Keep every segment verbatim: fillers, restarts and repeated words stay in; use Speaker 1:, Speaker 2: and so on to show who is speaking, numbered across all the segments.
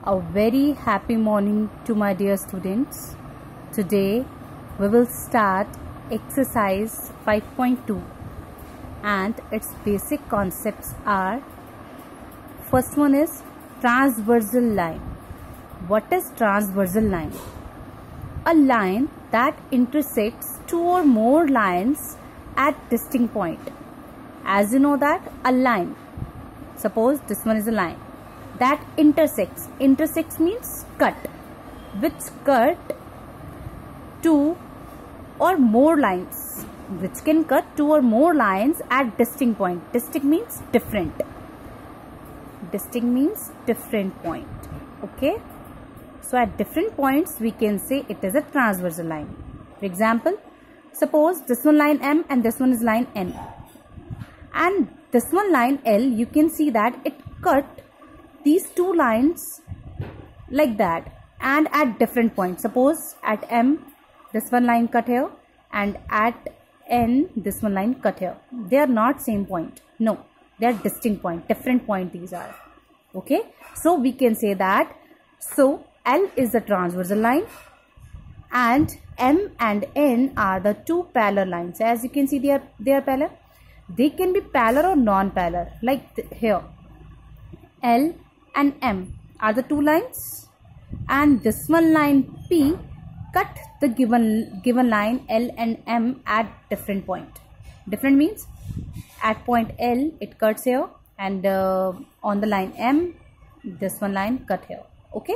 Speaker 1: A very happy morning to my dear students. Today we will start exercise five point two and its basic concepts are: first one is transversal line. What is transversal line? A line that intersects two or more lines at distinct point. As you know that a line, suppose this one is a line that intersects. Intersects means cut, which cut two or more lines, which can cut two or more lines at distinct point. Distinct means different. Distinct means different point. Okay. So at different points we can say it is a transversal line. For example, suppose this one line M and this one is line N. And this one line L, you can see that it cut these two lines like that and at different points. Suppose at M this one line cut here and at N this one line cut here. They are not same point. No, they are distinct point, different point these are. Okay, so we can say that. So L is the transversal line and M and N are the two parallel lines. As you can see, they are, they are parallel. They can be parallel or non-parallel, like here. L and M are the two lines and this one line P cut the given given line L and M at different point. Different means at point L it cuts here and uh, on the line M this one line cut here. Okay,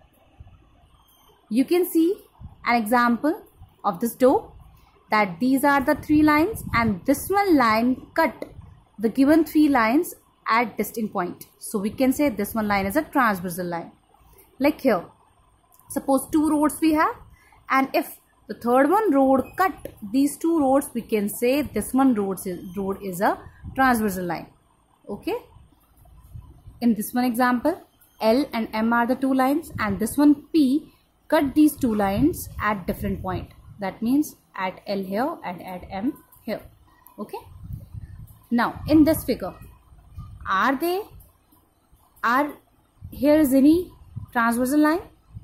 Speaker 1: you can see an example of this door, that these are the three lines and this one line cut the given three lines at distinct point. So we can say this one line is a transversal line. Like here, suppose two roads we have, and if the third one road cut these two roads, we can say this one road is, road is a transversal line. Okay, in this one example, L and M are the two lines and this one P cut these two lines at different point. That means at L here and at M here. Okay, now in this figure, are they are here is any transversal line?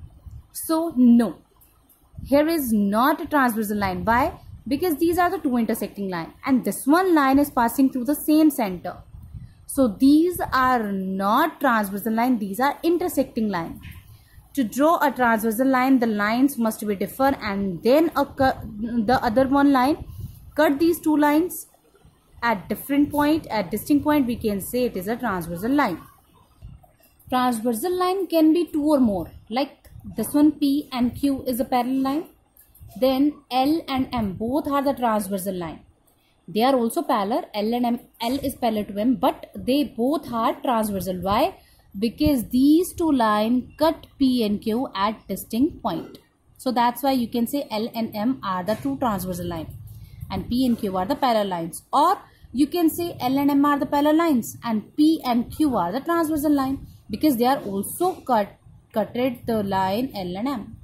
Speaker 1: So no, here is not a transversal line. Why? Because these are the two intersecting line and this one line is passing through the same center. So these are not transversal line, these are intersecting line. To draw a transversal line, the lines must be different and then a the other one line cut these two lines at different point, at distinct point. We can say it is a transversal line. Transversal line can be two or more, like this one P and Q is a parallel line. Then L and M both are the transversal line. They are also parallel. L and M, L is parallel to M, but they both are transversal. Why? Because these two lines cut P and Q at distinct point. So that's why you can say L and M are the two transversal lines and P and Q are the parallel lines. Or you can say L and M are the parallel lines and P and Q are the transversal line, because they are also cut cutted the line L and M.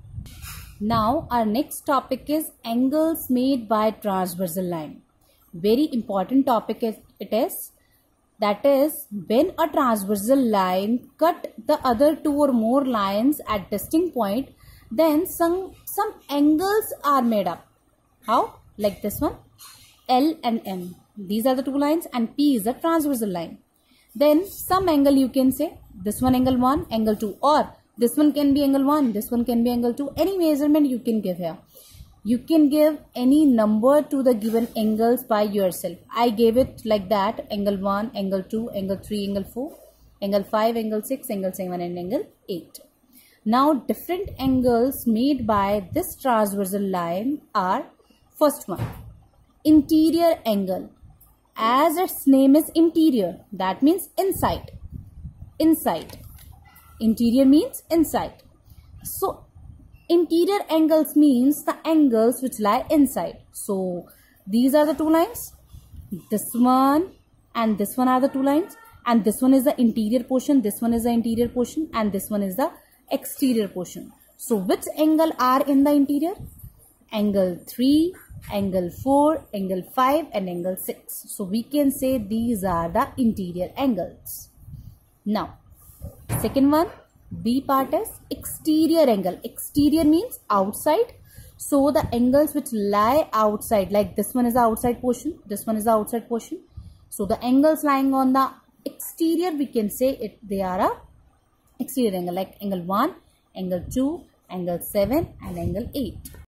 Speaker 1: Now our next topic is angles made by transversal line. Very important topic is it is. That is, when a transversal line cut the other two or more lines at distinct point, then some, some angles are made up. How? Like this one, L and M. These are the two lines and P is a transversal line. Then some angle you can say, this one angle one, angle two, or this one can be angle one, this one can be angle two. Any measurement you can give here. You can give any number to the given angles by yourself. I gave it like that: angle one, angle two, angle three, angle four, angle five, angle six, angle seven and angle eight. Now different angles made by this transversal line are: first one, interior angle. As its name is interior, that means inside. Inside. Interior means inside. So interior angles means the angles which lie inside. So these are the two lines. This one and this one are the two lines. And this one is the interior portion. This one is the interior portion. And this one is the exterior portion. So which angle are in the interior? Angle three, angle four, angle five and angle six. So we can say these are the interior angles. Now second one, B part is exterior angle. Exterior means outside. So the angles which lie outside, like this one is the outside portion, this one is the outside portion. So the angles lying on the exterior, we can say it they are a exterior angle, like angle one, angle two, angle seven and angle eight.